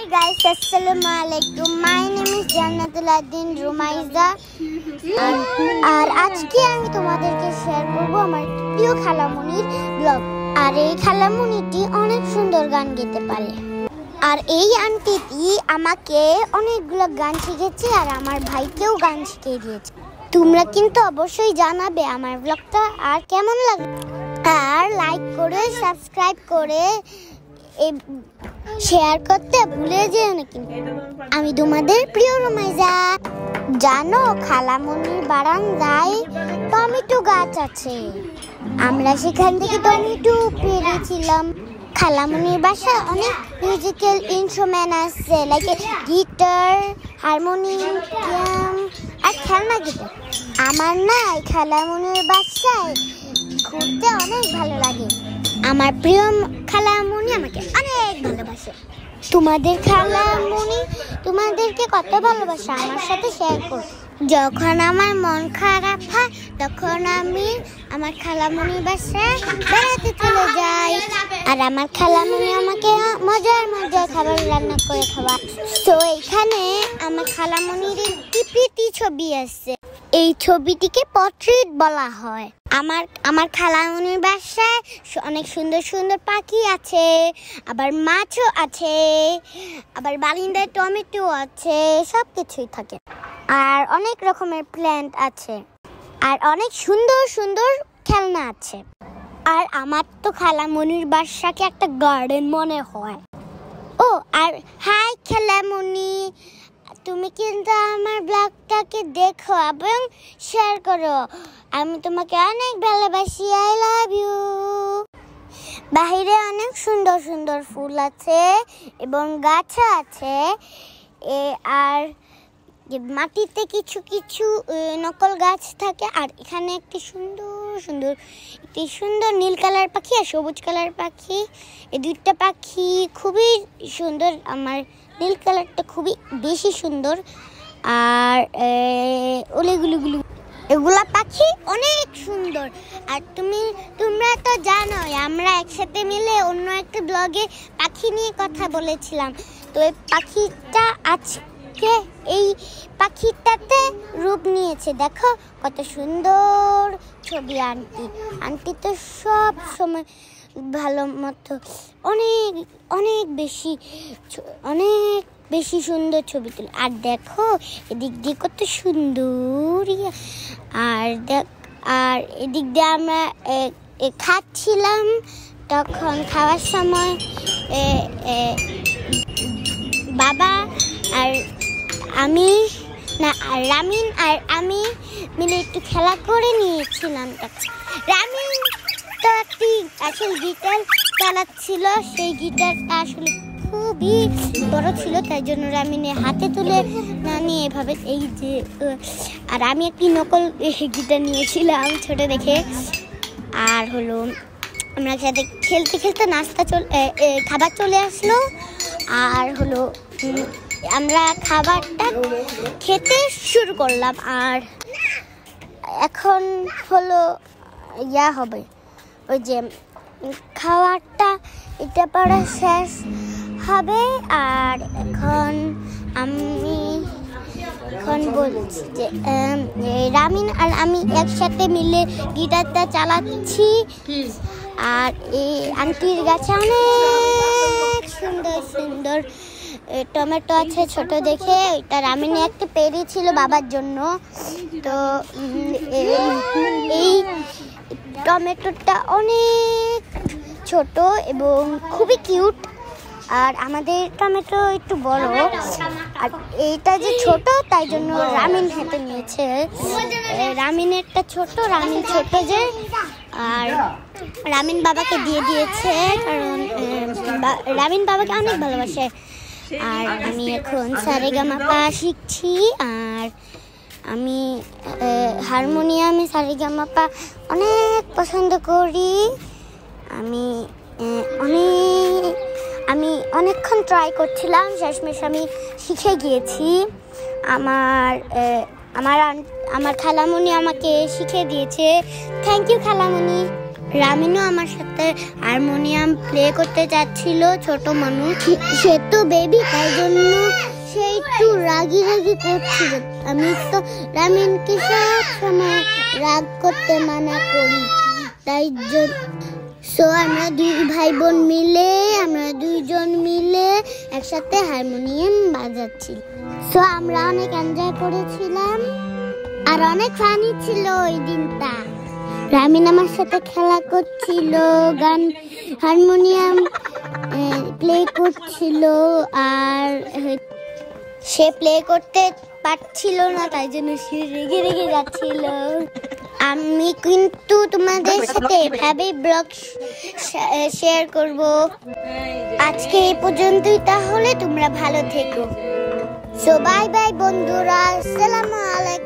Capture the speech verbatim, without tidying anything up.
guys, Assalamualaikum. My name is Jannatul Adin Rumaiza. আর আজকে আমি তোমাদেরকে শেয়ার করব আমার প্রিয় খালামণির ব্লগ। আর এই খালামণিটি অনেক সুন্দর গান গাইতে পারে। আর এই আন্টিটি আমাকে অনেকগুলো গান শিখিয়েছে আর আমার ভাইকেও গান শিখিয়ে দিয়েছে। তোমরা কিন্তু অবশ্যই জানাবে আমার ব্লগটা আর কেমন লাগে, আর লাইক করে সাবস্ক্রাইব করে শেয়ার করতে ভুলে যেও না। কিন্তু আমি তোমাদের প্রিয় রুমাইজা। জানো খালামণির বারান্দায় টমেটো গাছ আছে, আমরা সেখান থেকে টমেটো পেরেছিলাম। খালামণির বাসায় অনেক মিউজিক্যাল ইনস্ট্রুমেন্ট আছে, লাইক গিটার, হারমোনিয়াম আর খেলনা গিটার। আমার না খালামণির বাসায় ঘুরতে অনেক ভালো লাগে। আমার প্রিয় খালামণি আমাকে অনেক ভালোবাসে। তোমাদের খালামণি তোমাদেরকে কত ভালোবাসে আমার সাথে শেয়ার করো। যখন আমার মন খারাপ হয় তখন আমি আমার খালামণির বাসায় বেড়াতে চলে যাই, আর আমার খালামণি আমাকে মজার মজার খাবার রান্না করে খাওয়া। তো এখানে আমার খালামণির একটি প্রীতি ছবি আছে, এই ছবিটিকে পোর্ট্রেট বলা হয়। আমার আমার খালামণির বাসায় অনেক সুন্দর সুন্দর পাখি আছে, আবার মাছও আছে, আবার বারিন্দায় টমেটো আছে, সব কিছুই থাকে। আর অনেক রকমের প্ল্যান্ট আছে, আর অনেক সুন্দর সুন্দর খেলনা আছে। আর আমার তো খালামণির বাসাকে একটা গার্ডেন মনে হয়। ও আর হাই খালামণি, তুমি কিন্তু আমার ব্লগটাকে দেখো এবং শেয়ার করো। আমি তোমাকে অনেক ভালোবাসি। I love you. বাইরে অনেক সুন্দর সুন্দর ফুল আছে এবং গাছও আছে, এ আর মাটিতে কিছু কিছু নকল গাছ থাকে। আর এখানে একটি সুন্দর সুন্দর একটি সুন্দর নীল কালার পাখি আর সবুজ কালার পাখি, এই দুইটা পাখি খুবই সুন্দর। আমার নীল কালারটা খুবই বেশি সুন্দর, আর ওলেগুলো এগুলা পাখি অনেক সুন্দর। আর তুমি তোমরা তো জানোই আমরা একসাথে মিলে অন্য একটা ব্লগে পাখি নিয়ে কথা বলেছিলাম। তো এই পাখিটা আজকে এই পাখিটাতে রূপ নিয়েছে। দেখো কত সুন্দর ছবি। আন্টি আন্টি তো সব সময় ভালো মতো অনেক অনেক বেশি অনেক বেশি সুন্দর ছবি তুলে। আর দেখো এদিক দিয়ে কত সুন্দর। আর দেখ আর এদিক দিয়ে আমরা খাচ্ছিলাম, তখন খাওয়ার সময় বাবা আর আমি না আর রামিন আর আমি মিলে একটু খেলা করে নিয়েছিলাম। রামিন তো একটি আসলে গিটার চালাচ্ছিল, সেই গিটারটা আসলে খুবই বড় ছিল, তাই জন্য রামিনে হাতে তুলে না নিয়ে এভাবে এই যে। আর আমি একটি নকল গিটার নিয়েছিলাম ছোট দেখে। আর হলো আমরা সাথে খেলতে খেলতে নাস্তা চলে খাবার চলে আসলো। আর হলো আমরা খাবারটা খেতে শুরু করলাম। আর এখন হলো ইয়া হবে ওই যে খাবারটা এটা পরে শেষ হবে। আর এখন আমি এখন বলছি যে রামিন আর আমি একসাথে মিলে গিটারটা চালাচ্ছি। আর এই আন্টির গাছে অনেক সুন্দর সুন্দর টমেটো আছে ছোট দেখে। ওইটা রামিনে একটা পেরি ছিল বাবার জন্য। তো এই টমেটোটা অনেক ছোট এবং খুবই কিউট। আর আমাদের টমেটো একটু বড়, আর এইটা যে ছোট তাই জন্য রামিন হাতে নিয়েছে। রামিনেরটা ছোট, রামিন ছোট যে, আর রামিন বাবাকে দিয়ে দিয়েছে কারণ রামিন বাবাকে অনেক ভালোবাসে। আর আমি এখন সারেগামাপা শিখছি, আর আমি হারমোনিয়ামে সারেগামাপা অনেক পছন্দ করি। আমি অনেক আমি অনেকক্ষণ ট্রাই করছিলাম, শেষমেশ আমি শিখে গিয়েছি। আমার আমার আমার খালামণি আমাকে শিখিয়ে দিয়েছে। থ্যাংক ইউ খালামণি। রামিনও আমার সাথে হারমোনিয়াম প্লে করতে যাচ্ছিল, ছোট মানুষ, সে তো বেবি, তাই জন্য সে একটু রাগি রাগি করছিল। আমি তো রামিনকে সব সময় রাগ করতে মানা করি, তাই জন্য সো আমরা দুই ভাই বোন মিলে আমরা দুইজন মিলে একসাথে হারমোনিয়াম বাজাচ্ছি। সো আমরা অনেক এনজয় করেছিলাম আর অনেক ফানি ছিল ওই দিনটা। রামিন আমার সাথে খেলা করছিল, গান হারমোনিয়াম প্লে করছিল, আর সে প্লে করতে পারছিল না, তাই জন্য সে রেগে রেগে যাচ্ছিল। আমি কিন্তু তোমাদের সাথে এভাবেই ব্লগ শেয়ার করব। আজকে এই পর্যন্তই, তাহলে তোমরা ভালো থেকো। সো বাই বাই বন্ধুরা, আসসালামু আলাইকুম।